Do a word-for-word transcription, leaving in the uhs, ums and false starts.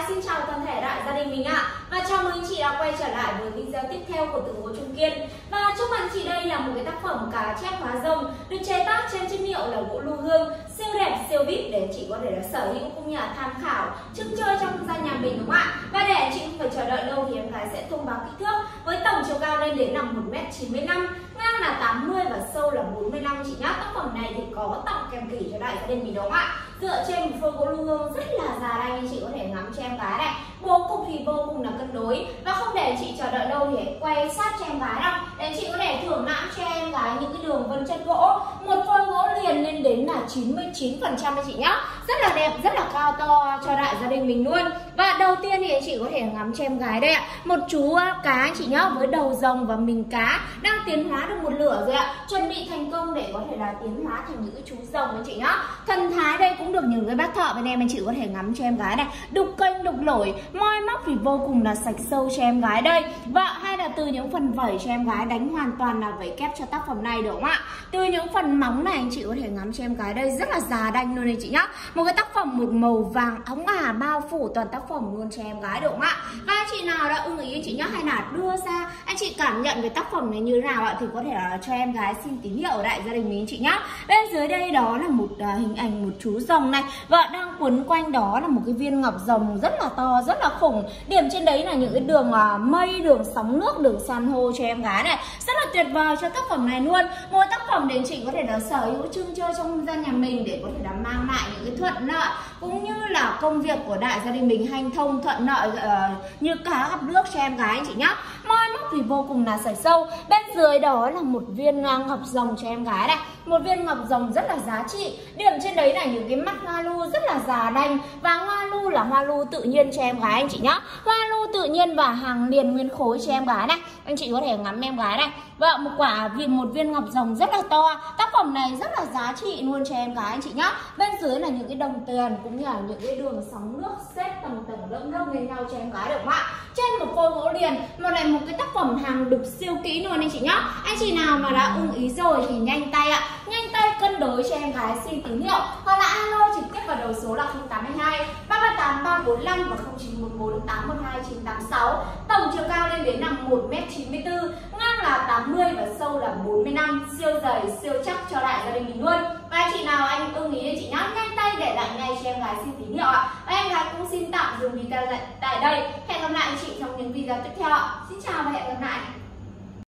xin chào toàn thể đại gia đình mình ạ. Và chào mừng anh chị đã quay trở lại với video tiếp theo của Tường Gỗ Trung Kiên. Và trước mặt chị đây là một cái tác phẩm cá chép hóa rồng được chế tác trên chất liệu là gỗ lưu hương, siêu đẹp siêu vip để chị có thể là sở hữu cũng như là tham khảo trưng chơi trong gian nhà mình, đúng không ạ? Và để chị không phải chờ đợi lâu thì em gái sẽ thông báo kích thước với tổng chiều cao lên đến là một mét chín mươi lăm, ngang là tám mươi và sâu là bốn mươi lăm chị nhá. Tác phẩm này thì có tặng kèm kỷ cho đại gia đình mình, đúng không ạ? Dựa trên một phôi gỗ lưu hương rất là già đây, anh chị có thể ngắm cho em gái này. Bố cục thì vô cùng là cân đối. Và không để chị chờ đợi đâu thì hãy quay sát cho em gái đâu, để chị có thể thưởng lãm cho em gái những cái đường vân chất gỗ. Một phôi gỗ liền lên đến là chín mươi chín phần trăm anh chị nhá. Rất là đẹp, rất là cao to cho đại gia đình mình luôn. Và đầu tiên thì anh chị có thể ngắm cho em gái đây ạ. Một chú cá anh chị nhá, với đầu rồng và mình cá đang tiến hóa được một lửa rồi ạ. Chuẩn bị thành công để có thể là tiến hóa thành những cái chú rồng anh chị nhá. Thần thái đây cũng được những cái bác thợ bên em anh chị có thể ngắm cho em gái này. Đục kênh đục lỗi, moi móc thì vô cùng là sạch sâu cho em gái đây. Và hay là từ những phần vẩy cho em gái đánh hoàn toàn là vẩy kép cho tác phẩm này, đúng không ạ? Từ những phần móng này anh chị có thể ngắm cho em gái đây, rất là già đanh luôn anh chị nhá. Một cái tác phẩm một màu vàng óng ả bao phủ toàn tác phẩm luôn cho em gái, đúng không ạ? Và anh chị nào đã ưng ý anh chị nhá, hay là đưa ra anh chị cảm nhận về tác phẩm này như thế nào ạ, thì có thể là cho em gái xin tín hiệu ở đại gia đình mình anh chị nhá. Bên dưới đây đó là một uh, hình ảnh một chú rồng này, và đang quấn quanh đó là một cái viên ngọc rồng rất là to, rất là khủng. Điểm trên đấy là những cái đường uh, mây, đường sóng nước, đường san hô cho em gái này, rất là tuyệt vời cho tác phẩm này luôn. Một tác phẩm để chị có thể là sở hữu trưng chơi trong gian nhà mình, để có thể là mang lại những cái thuận lợi cũng như là công việc của đại gia đình mình hanh thông thuận lợi uh, như cá gặp nước cho em gái anh chị nhá. Moi móc thì vô cùng là sạch sâu. Bên dưới đó là một viên uh, ngọc rồng cho em gái này, một viên ngọc rồng rất là giá trị. Điểm trên đấy là những cái mắt hoa lu rất là già đanh, và hoa lu là hoa lu tự nhiên cho em gái anh chị nhá. Hoa lu tự nhiên và hàng liền nguyên khối cho em gái này, anh chị có thể ngắm em gái này. Và một quả vì một viên ngọc rồng rất là to. Tác phẩm này rất là giá trị luôn cho em gái anh chị nhá. Bên dưới là những cái đồng tiền cũng như là những cái đường sóng nước xếp tầng tầng lớp lớp lên nhau cho em gái, được không ạ? Trên một phôi gỗ liền, một này một cái tác phẩm hàng đục siêu kỹ luôn anh chị nhá. Anh chị nào mà đã ưng ý rồi thì nhanh tay ạ, nhanh tay cân đối cho em gái xin tín hiệu, hoặc là alo trực tiếp vào đầu số là không tám hai ba ba tám ba bốn năm và không chín một bốn tám một hai chín tám sáu. Tổng chiều cao lên đến là một mét chín mươi tư, ngang là tám mươi và sâu là bốn mươi lăm, siêu dày siêu chắc cho đại gia đình mình luôn. Và anh chị nào anh ưng ý thì chị nhá, nhanh tay để lại ngay cho em gái xin tín hiệu ạ. Và em gái cũng xin tạm dừng video tại đây. Hẹn gặp lại anh chị trong những video tiếp theo ạ. Xin chào và hẹn gặp lại.